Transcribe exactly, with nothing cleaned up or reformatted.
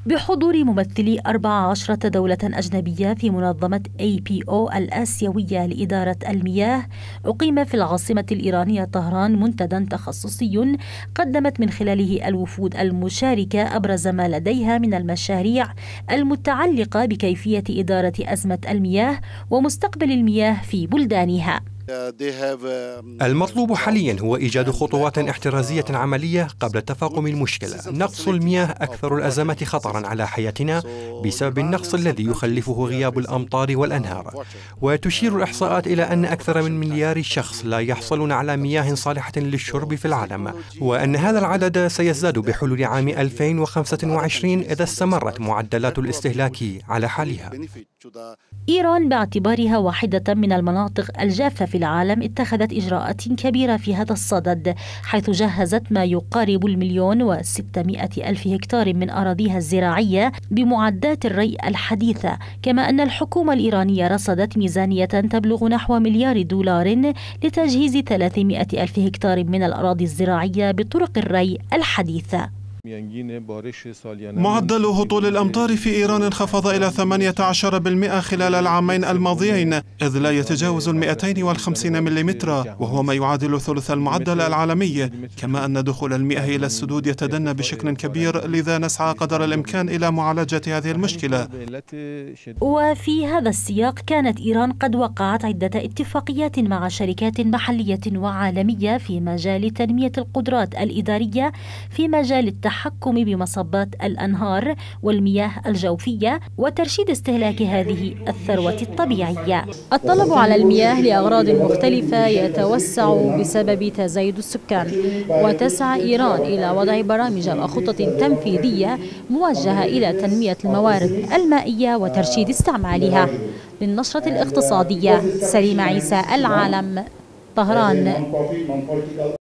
بحضور ممثلي أربع عشرة دولة أجنبية في منظمة إيه بي أو الآسيوية لإدارة المياه، أقيم في العاصمة الإيرانية طهران منتدى تخصصي قدمت من خلاله الوفود المشاركة أبرز ما لديها من المشاريع المتعلقة بكيفية إدارة أزمة المياه ومستقبل المياه في بلدانها. المطلوب حاليا هو إيجاد خطوات احترازية عملية قبل تفاقم المشكلة. نقص المياه أكثر الأزمات خطرا على حياتنا بسبب النقص الذي يخلفه غياب الأمطار والأنهار، وتشير الإحصاءات إلى أن أكثر من مليار شخص لا يحصلون على مياه صالحة للشرب في العالم، وأن هذا العدد سيزداد بحلول عام ألفين وخمسة وعشرين إذا استمرت معدلات الاستهلاك على حالها. إيران باعتبارها واحدة من المناطق الجافة في العالم اتخذت إجراءات كبيرة في هذا الصدد، حيث جهزت ما يقارب المليون وستمائة ألف هكتار من أراضيها الزراعية بمعدات الري الحديثة، كما أن الحكومة الإيرانية رصدت ميزانية تبلغ نحو مليار دولار لتجهيز ثلاثمائة ألف هكتار من الأراضي الزراعية بطرق الري الحديثة. معدل هطول الأمطار في إيران انخفض إلى ثمانية عشر بالمئة خلال العامين الماضيين، إذ لا يتجاوز المئتين وخمسين مليمترا، وهو ما يعادل ثلث المعدل العالمي، كما أن دخول المياه إلى السدود يتدنى بشكل كبير، لذا نسعى قدر الإمكان إلى معالجة هذه المشكلة. وفي هذا السياق كانت إيران قد وقعت عدة اتفاقيات مع شركات محلية وعالمية في مجال تنمية القدرات الإدارية في مجال التحكم التحكم بمصبات الأنهار والمياه الجوفية وترشيد استهلاك هذه الثروة الطبيعية. الطلب على المياه لأغراض مختلفة يتوسع بسبب تزايد السكان، وتسعى إيران إلى وضع برامج وخطط تنفيذية موجهة إلى تنمية الموارد المائية وترشيد استعمالها. للنشرة الاقتصادية، سليمة عيسى، العالم، طهران.